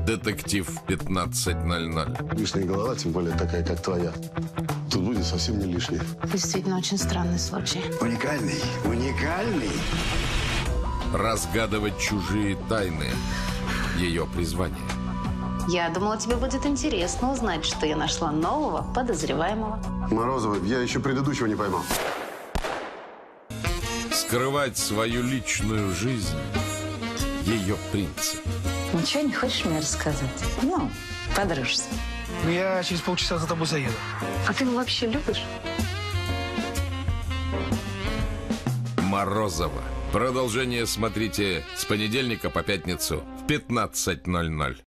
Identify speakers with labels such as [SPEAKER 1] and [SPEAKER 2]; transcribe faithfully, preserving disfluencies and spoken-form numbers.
[SPEAKER 1] Детектив пятнадцать ноль ноль.
[SPEAKER 2] Лишняя голова, тем более такая, как твоя, тут будет совсем не лишней.
[SPEAKER 3] Действительно, очень странный случай.
[SPEAKER 4] Уникальный, уникальный.
[SPEAKER 1] Разгадывать чужие тайны. Ее призвание.
[SPEAKER 3] Я думала, тебе будет интересно узнать, что я нашла нового подозреваемого.
[SPEAKER 2] Морозова, я еще предыдущего не поймал.
[SPEAKER 1] Скрывать свою личную жизнь. Ее принцип.
[SPEAKER 5] Ничего не хочешь мне рассказать? Ну, подружься.
[SPEAKER 6] Я через полчаса за тобой заеду.
[SPEAKER 3] А ты его вообще любишь?
[SPEAKER 1] Морозова. Продолжение смотрите с понедельника по пятницу в пятнадцать ноль ноль.